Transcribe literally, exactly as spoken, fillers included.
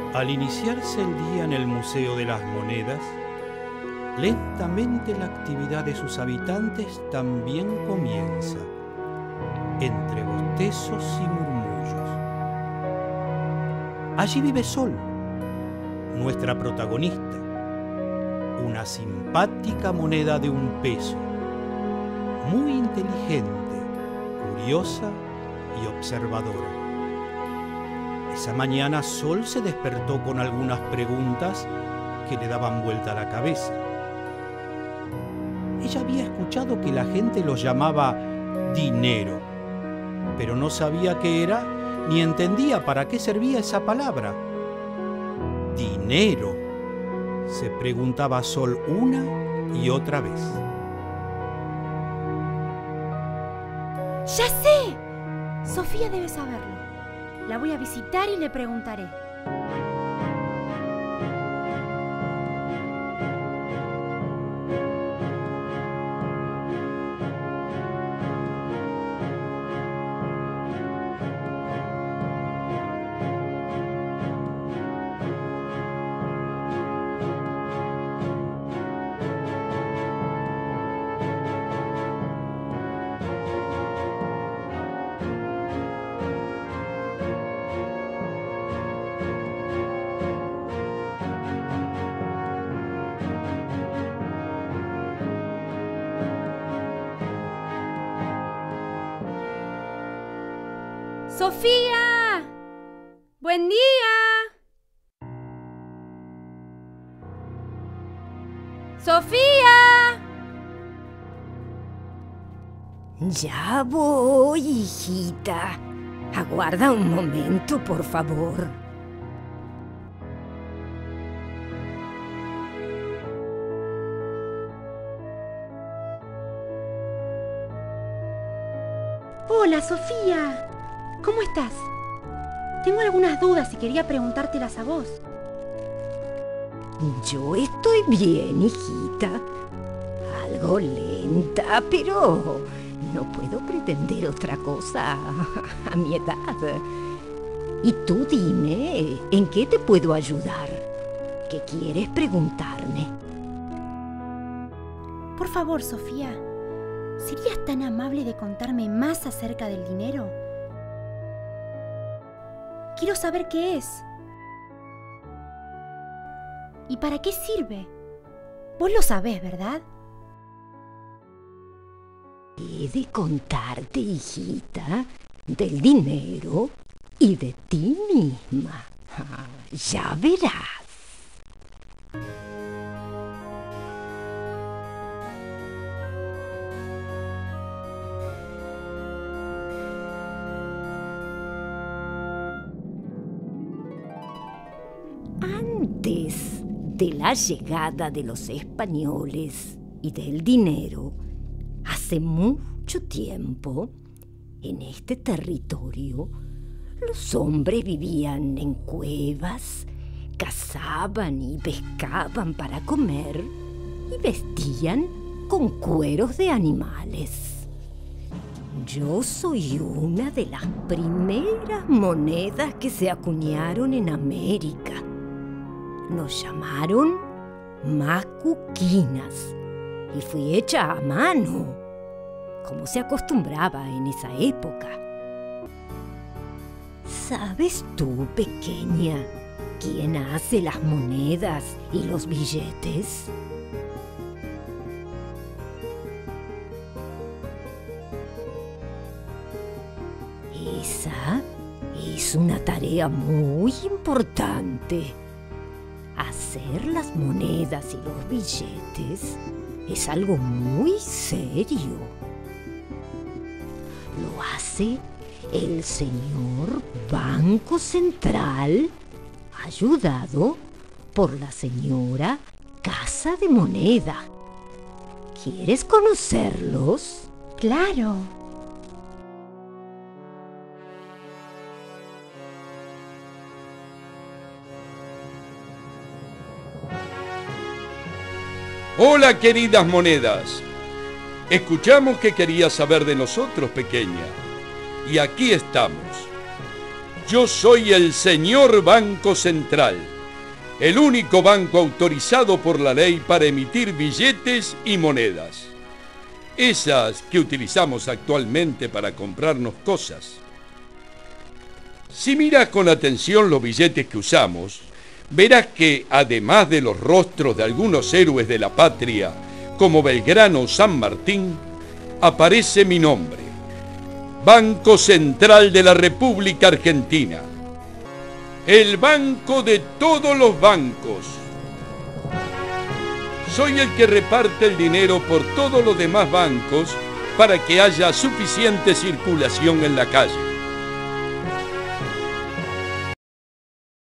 Al iniciarse el día en el Museo de las Monedas, lentamente la actividad de sus habitantes también comienza, entre bostezos y murmullos. Allí vive Sol, nuestra protagonista, una simpática moneda de un peso, muy inteligente, curiosa y observadora. Esa mañana Sol se despertó con algunas preguntas que le daban vuelta a la cabeza. Ella había escuchado que la gente lo llamaba dinero, pero no sabía qué era ni entendía para qué servía esa palabra. Dinero, se preguntaba Sol una y otra vez. ¡Ya sé! Sofía debe saberlo. La voy a visitar y le preguntaré. ¡Sofía! ¡Buen día! ¡Sofía! Ya voy, hijita. Aguarda un momento, por favor. Hola, Sofía. ¿Cómo estás? Tengo algunas dudas y quería preguntártelas a vos. Yo estoy bien, hijita. Algo lenta, pero no puedo pretender otra cosa a mi edad. Y tú dime, ¿en qué te puedo ayudar? ¿Qué quieres preguntarme? Por favor, Sofía, ¿serías tan amable de contarme más acerca del dinero? Quiero saber qué es. ¿Y para qué sirve? Vos lo sabés, ¿verdad? He de contarte, hijita, del dinero y de ti misma. Ah, ya verás. Antes de la llegada de los españoles y del dinero, hace mucho tiempo, en este territorio, los hombres vivían en cuevas, cazaban y pescaban para comer y vestían con cueros de animales. Yo soy una de las primeras monedas que se acuñaron en América. Nos llamaron macuquinas y fui hecha a mano, como se acostumbraba en esa época. ¿Sabes tú, pequeña, quién hace las monedas y los billetes? Esa es una tarea muy importante. Hacer las monedas y los billetes es algo muy serio. Lo hace el señor Banco Central, ayudado por la señora Casa de Moneda. ¿Quieres conocerlos? ¡Claro! Hola, queridas monedas. Escuchamos que querías saber de nosotros, pequeña. Y aquí estamos. Yo soy el señor Banco Central, el único banco autorizado por la ley para emitir billetes y monedas. Esas que utilizamos actualmente para comprarnos cosas. Si miras con atención los billetes que usamos, verás que, además de los rostros de algunos héroes de la patria, como Belgrano o San Martín, aparece mi nombre: Banco Central de la República Argentina. El banco de todos los bancos. Soy el que reparte el dinero por todos los demás bancos para que haya suficiente circulación en la calle.